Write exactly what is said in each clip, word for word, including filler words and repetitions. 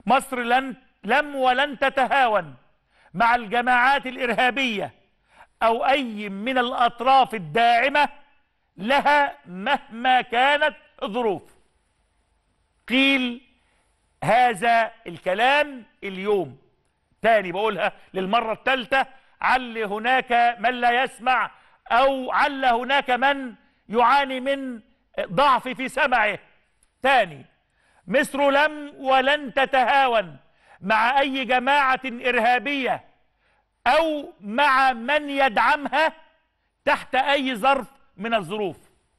مصر لن لم ولن تتهاون مع الجماعات الإرهابية أو أي من الأطراف الداعمة لها مهما كانت الظروف. قيل هذا الكلام اليوم، تاني بقولها للمرة الثالثة، عل هناك من لا يسمع أو عل هناك من يعاني من ضعف في سمعه. تاني، مصر لم ولن تتهاون مع أي جماعة إرهابية أو مع من يدعمها تحت أي ظرف من الظروف.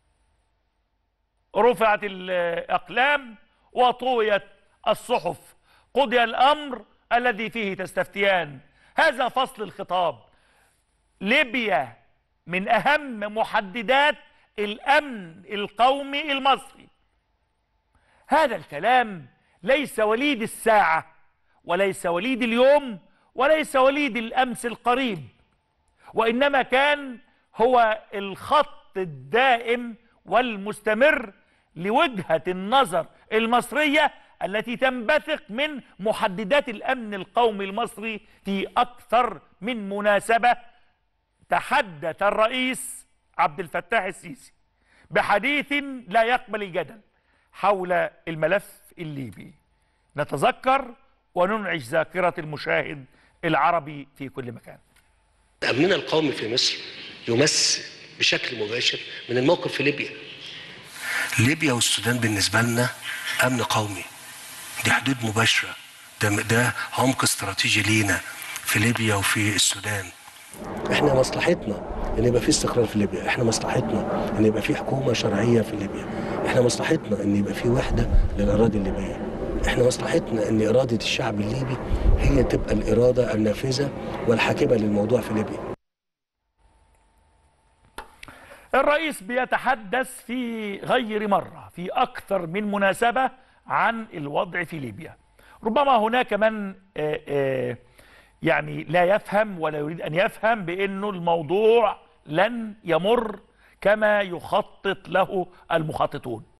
رفعت الأقلام وطويت الصحف، قضي الأمر الذي فيه تستفتيان. هذا فصل الخطاب. ليبيا من أهم محددات الأمن القومي المصري. هذا الكلام ليس وليد الساعة، وليس وليد اليوم، وليس وليد الأمس القريب، وإنما كان هو الخط الدائم والمستمر لوجهة النظر المصرية التي تنبثق من محددات الأمن القومي المصري. في أكثر من مناسبة تحدث الرئيس عبد الفتاح السيسي بحديث لا يقبل الجدل حول الملف الليبي. نتذكر وننعش ذاكرة المشاهد العربي في كل مكان. أمننا القومي في مصر يمس بشكل مباشر من الموقف في ليبيا. ليبيا والسودان بالنسبة لنا أمن قومي، دي حدود مباشرة، ده, ده عمق استراتيجي لينا في ليبيا وفي السودان. احنا مصلحتنا ان يبقى في استقرار في ليبيا، احنا مصلحتنا ان يبقى في حكومة شرعية في ليبيا، احنا مصلحتنا ان يبقى في وحدة للأراضي الليبية، احنا مصلحتنا ان إرادة الشعب الليبي هي تبقى الإرادة النافذة والحاكمة للموضوع في ليبيا. الرئيس بيتحدث في غير مرة في أكثر من مناسبة عن الوضع في ليبيا. ربما هناك من آآ آآ يعني لا يفهم ولا يريد أن يفهم بأنه الموضوع لن يمر كما يخطط له المخططون.